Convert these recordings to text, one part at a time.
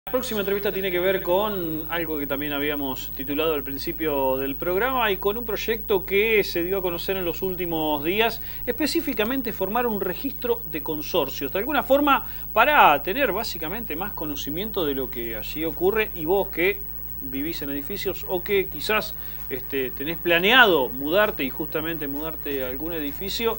La próxima entrevista tiene que ver con algo que también habíamos titulado al principio del programa y con un proyecto que se dio a conocer en los últimos días, específicamente formar un registro de consorcios, de alguna forma para tener básicamente más conocimiento de lo que allí ocurre, y vos que vivís en edificios o que quizás tenés planeado mudarte y justamente mudarte a algún edificio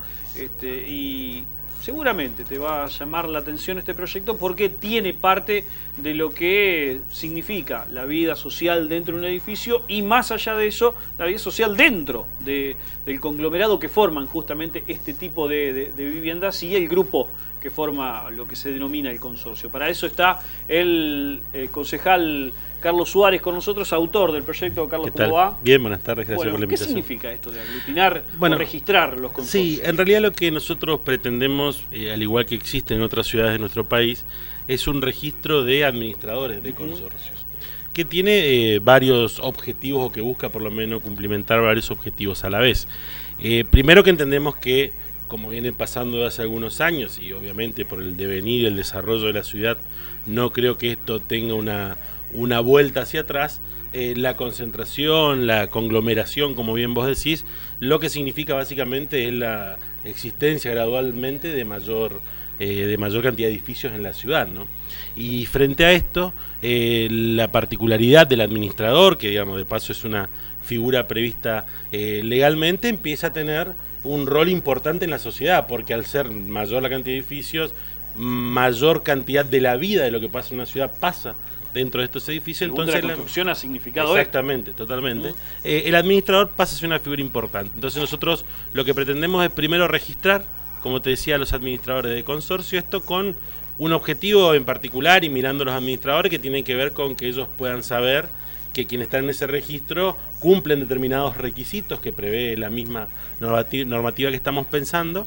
y seguramente te va a llamar la atención este proyecto porque tiene parte de lo que significa la vida social dentro de un edificio y más allá de eso, la vida social dentro del conglomerado que forman justamente este tipo de viviendas y el grupo que forma lo que se denomina el consorcio. Para eso está el concejal Carlos Suárez con nosotros, autor del proyecto. Carlos, ¿cómo va? Bien, buenas tardes, gracias por la invitación. ¿Qué significa esto de aglutinar o registrar los consorcios? Sí, en realidad lo que nosotros pretendemos, al igual que existe en otras ciudades de nuestro país, es un registro de administradores de consorcios, que tiene varios objetivos, o que busca por lo menos cumplimentar varios objetivos a la vez. Primero, que entendemos que, como viene pasando de hace algunos años, y obviamente por el devenir y el desarrollo de la ciudad, no creo que esto tenga una vuelta hacia atrás, la concentración, la conglomeración, como bien vos decís, lo que significa básicamente es la existencia gradualmente de mayor cantidad de edificios en la ciudad, ¿no? Y frente a esto, la particularidad del administrador, que digamos de paso es una figura prevista legalmente, empieza a tener un rol importante en la sociedad, porque al ser mayor la cantidad de edificios, mayor cantidad de la vida de lo que pasa en una ciudad pasa dentro de estos edificios. Entonces la construcción ha significado exactamente, totalmente. El administrador pasa a ser una figura importante. Entonces nosotros lo que pretendemos es primero registrar, como te decía, a los administradores de consorcio, esto con un objetivo en particular y mirando a los administradores que tienen que ver con que ellos puedan saber que quienes están en ese registro cumplen determinados requisitos que prevé la misma normativa que estamos pensando,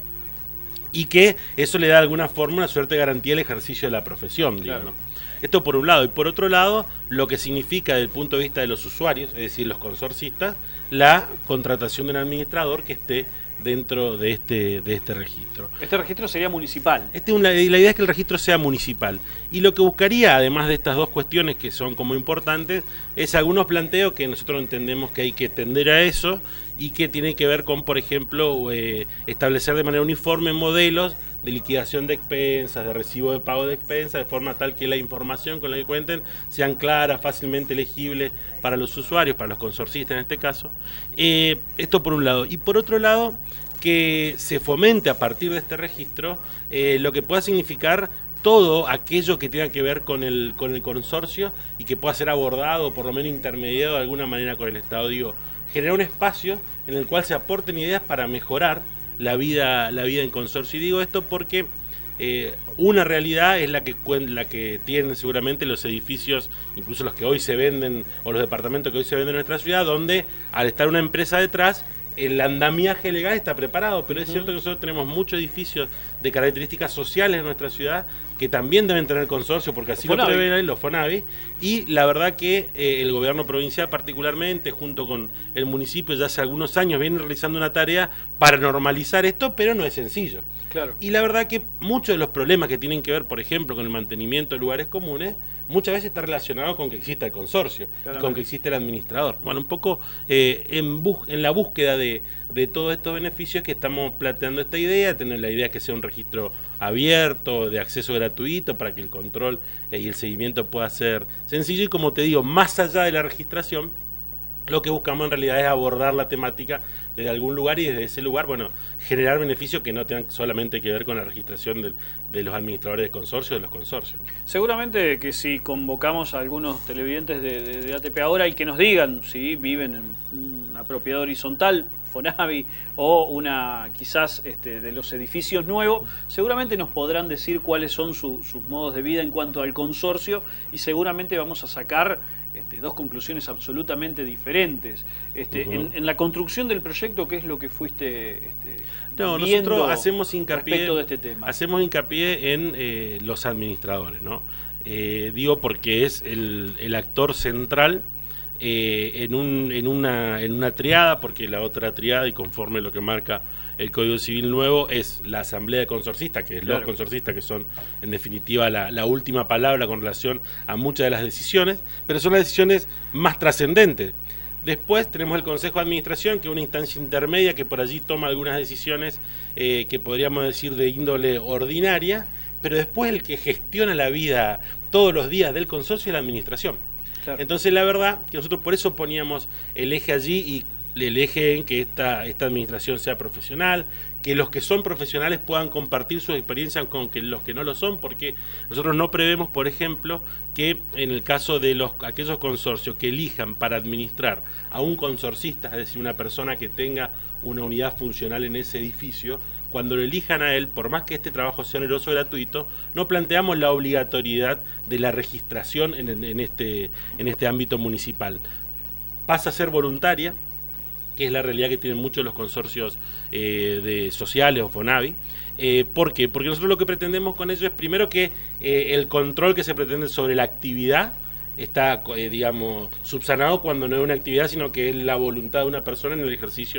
y que eso le da de alguna forma una suerte de garantía al ejercicio de la profesión, digamos. Claro. Esto por un lado. Y por otro lado, lo que significa desde el punto de vista de los usuarios, es decir, los consorcistas, la contratación de un administrador que esté dentro de este registro. Este registro sería municipal. La idea es que el registro sea municipal. Y lo que buscaría, además de estas dos cuestiones que son como importantes, es algunos planteos que nosotros entendemos que hay que tender a eso y que tienen que ver con, por ejemplo, establecer de manera uniforme modelos de liquidación de expensas, de recibo de pago de expensas, de forma tal que la información con la que cuenten sean claras, fácilmente legibles para los usuarios, para los consorcistas en este caso. Esto por un lado. Y por otro lado, que se fomente a partir de este registro lo que pueda significar todo aquello que tenga que ver con el consorcio y que pueda ser abordado, por lo menos intermediado de alguna manera con el Estado. Digo, generar un espacio en el cual se aporten ideas para mejorar la vida en consorcio. Y digo esto porque una realidad es la que tienen seguramente los edificios, incluso los que hoy se venden, o los departamentos que hoy se venden en nuestra ciudad, donde al estar una empresa detrás, el andamiaje legal está preparado, pero es cierto que nosotros tenemos muchos edificios de características sociales en nuestra ciudad que también deben tener consorcio, porque así lo prevén los FONAVI, y la verdad que el gobierno provincial particularmente, junto con el municipio, ya hace algunos años viene realizando una tarea para normalizar esto, pero no es sencillo. Claro. Y la verdad que muchos de los problemas que tienen que ver, por ejemplo, con el mantenimiento de lugares comunes, muchas veces está relacionado con que exista el consorcio y con que existe el administrador. Bueno, un poco en la búsqueda de todos estos beneficios que estamos planteando esta idea, tener la idea que sea un registro abierto, de acceso gratuito, para que el control y el seguimiento pueda ser sencillo. Y como te digo, más allá de la registración, lo que buscamos en realidad es abordar la temática desde algún lugar y desde ese lugar, bueno, generar beneficios que no tengan solamente que ver con la registración de los administradores de consorcio, de los consorcios. Seguramente que si convocamos a algunos televidentes de ATP ahora y que nos digan si viven en una propiedad horizontal, FONAVI, o una quizás de los edificios nuevos, seguramente nos podrán decir cuáles son sus modos de vida en cuanto al consorcio, y seguramente vamos a sacar dos conclusiones absolutamente diferentes. En la construcción del proyecto, ¿qué es lo que fuiste viendo nosotros hacemos hincapié respecto de este tema? Hacemos hincapié en los administradores, ¿no? Digo porque es el actor central en una triada, porque la otra triada, y conforme lo que marca el Código Civil nuevo, es la asamblea de consorcistas, que es los consorcistas, que son en definitiva la última palabra con relación a muchas de las decisiones, pero son las decisiones más trascendentes. Después tenemos el Consejo de Administración, que es una instancia intermedia que por allí toma algunas decisiones que podríamos decir de índole ordinaria, pero después el que gestiona la vida todos los días del consorcio es la administración. Claro. Entonces la verdad que nosotros por eso poníamos el eje allí y el eje en que esta administración sea profesional, que los que son profesionales puedan compartir sus experiencias con los que no lo son, porque nosotros no prevemos, por ejemplo, que en el caso de aquellos consorcios que elijan para administrar a un consorcista, es decir, una persona que tenga una unidad funcional en ese edificio, cuando lo elijan a él, por más que este trabajo sea oneroso o gratuito, no planteamos la obligatoriedad de la registración en este ámbito municipal. Pasa a ser voluntaria, que es la realidad que tienen muchos de los consorcios sociales o FONAVI. ¿Por qué? Porque nosotros lo que pretendemos con ello es primero que el control que se pretende sobre la actividad está, digamos, subsanado cuando no es una actividad, sino que es la voluntad de una persona en el ejercicio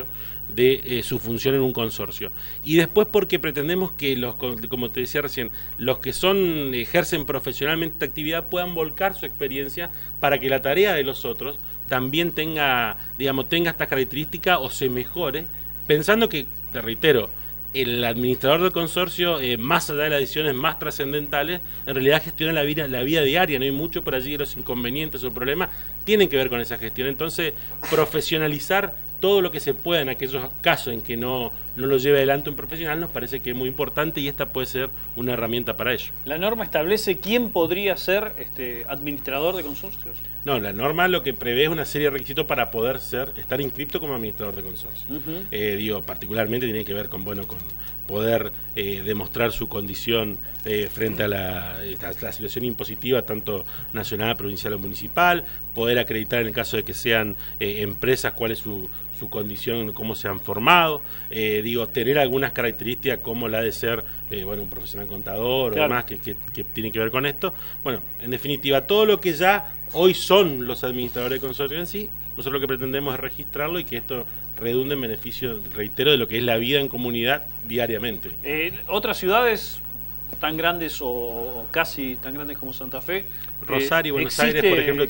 de su función en un consorcio. Y después porque pretendemos que como te decía recién, los que ejercen profesionalmente esta actividad puedan volcar su experiencia para que la tarea de los otros también tenga estas características o se mejore, pensando que, te reitero, el administrador del consorcio, más allá de las decisiones más trascendentales, en realidad gestiona la vida diaria, no hay mucho por allí de los inconvenientes o problemas, tienen que ver con esa gestión. Entonces, profesionalizar todo lo que se pueda en aquellos casos en que no lo lleve adelante un profesional nos parece que es muy importante y esta puede ser una herramienta para ello. ¿La norma establece quién podría ser administrador de consorcios? No, la norma lo que prevé es una serie de requisitos para poder estar inscripto como administrador de consorcio. Particularmente tiene que ver con poder demostrar su condición frente a la situación impositiva, tanto nacional, provincial o municipal, poder acreditar en el caso de que sean empresas cuál es su condición, cómo se han formado, tener algunas características como la de ser un profesional contador o demás que tiene que ver con esto. Bueno, en definitiva, todo lo que ya hoy son los administradores de consorcio en sí, nosotros lo que pretendemos es registrarlo y que esto redunde en beneficio, reitero, de lo que es la vida en comunidad diariamente. ¿Otras ciudades tan grandes o casi tan grandes como Santa Fe? Rosario y Buenos Aires, por ejemplo,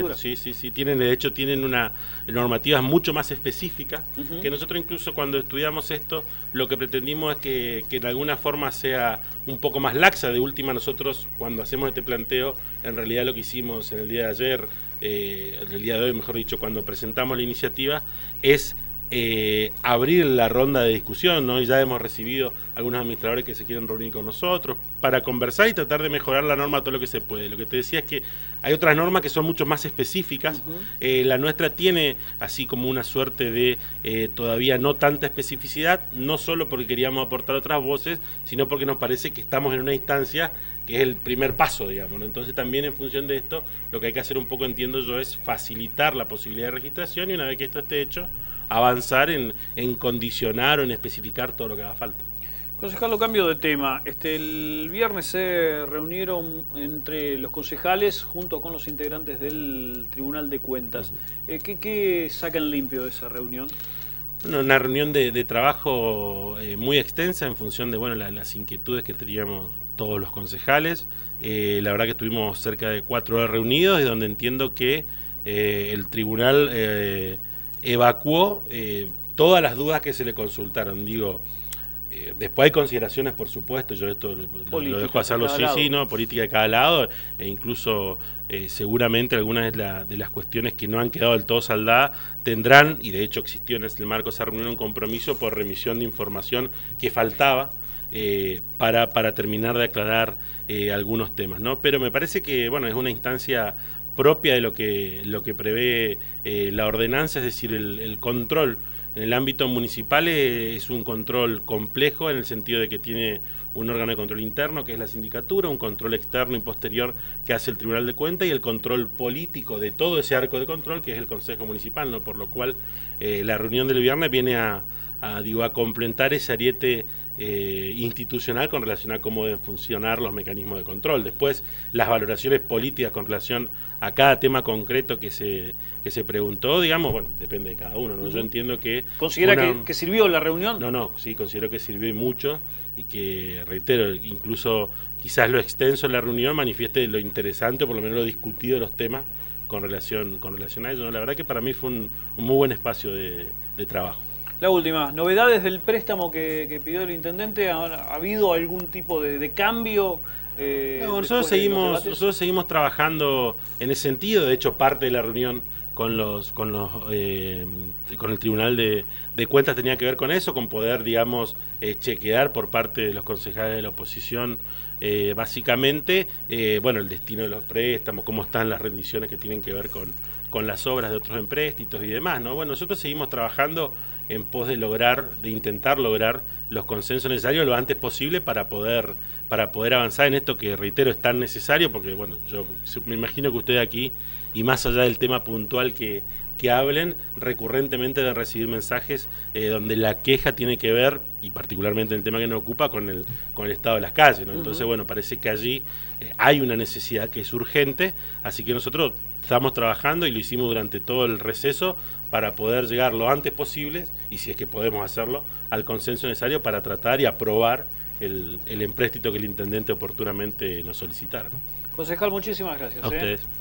tienen de hecho tienen una normativas mucho más específicas, que nosotros incluso cuando estudiamos esto, lo que pretendimos es que de alguna forma sea un poco más laxa. De última, nosotros cuando hacemos este planteo, en realidad lo que hicimos en el día de ayer, el día de hoy, mejor dicho, cuando presentamos la iniciativa, es abrir la ronda de discusión, ¿no? Y ya hemos recibido algunos administradores que se quieren reunir con nosotros para conversar y tratar de mejorar la norma todo lo que se puede. Lo que te decía es que hay otras normas que son mucho más específicas. La nuestra tiene así como una suerte de todavía no tanta especificidad, no solo porque queríamos aportar otras voces, sino porque nos parece que estamos en una instancia que es el primer paso, digamos, ¿no? Entonces también en función de esto, lo que hay que hacer un poco, entiendo yo, es facilitar la posibilidad de registración y una vez que esto esté hecho, avanzar en condicionar o en especificar todo lo que haga falta. Concejal, cambio de tema. El viernes se reunieron entre los concejales junto con los integrantes del Tribunal de Cuentas. ¿Qué sacan limpio de esa reunión? Bueno, una reunión de trabajo muy extensa en función de las inquietudes que teníamos todos los concejales. La verdad que estuvimos cerca de 4 horas reunidos, y donde entiendo que el tribunal evacuó todas las dudas que se le consultaron. Después hay consideraciones, por supuesto, yo esto lo dejo hacerlo política de cada lado, e incluso seguramente algunas de las cuestiones que no han quedado del todo saldadas tendrán, y de hecho existió en el marco de esa reunión un compromiso por remisión de información que faltaba para terminar de aclarar algunos temas, ¿no? Pero me parece que es una instancia propia de lo que prevé la ordenanza, es decir, el control en el ámbito municipal es un control complejo en el sentido de que tiene un órgano de control interno que es la sindicatura, un control externo y posterior que hace el Tribunal de Cuentas y el control político de todo ese arco de control que es el Consejo Municipal, ¿no? Por lo cual la reunión del viernes viene a a complementar ese ariete institucional con relación a cómo deben funcionar los mecanismos de control. Después, las valoraciones políticas con relación a cada tema concreto que se preguntó, digamos, bueno, depende de cada uno, ¿no? Yo entiendo que... ¿Considera que sirvió la reunión? No, sí, considero que sirvió y mucho, y que, reitero, incluso quizás lo extenso de la reunión manifieste lo interesante, o por lo menos lo discutido de los temas con relación a ello, ¿no? La verdad que para mí fue un muy buen espacio de trabajo. La última, novedades del préstamo que pidió el intendente. ¿Ha habido algún tipo de cambio? No, nosotros seguimos trabajando en ese sentido. De hecho, parte de la reunión con el Tribunal de Cuentas tenía que ver con eso, con poder, digamos, chequear por parte de los concejales de la oposición, básicamente, bueno, el destino de los préstamos, cómo están las rendiciones que tienen que ver con las obras de otros empréstitos y demás, ¿no? Bueno, nosotros seguimos trabajando en pos de intentar lograr los consensos necesarios lo antes posible para poder avanzar en esto que, reitero, es tan necesario, porque, bueno, yo me imagino que ustedes aquí, y más allá del tema puntual que hablen, recurrentemente de recibir mensajes donde la queja tiene que ver, y particularmente en el tema que nos ocupa, con el estado de las calles, ¿no? Entonces, bueno, parece que allí hay una necesidad que es urgente, así que nosotros estamos trabajando, y lo hicimos durante todo el receso, para poder llegar lo antes posible, y si es que podemos hacerlo, al consenso necesario para tratar y aprobar el empréstito que el intendente oportunamente nos solicitara, ¿no? Concejal, muchísimas gracias. A ustedes.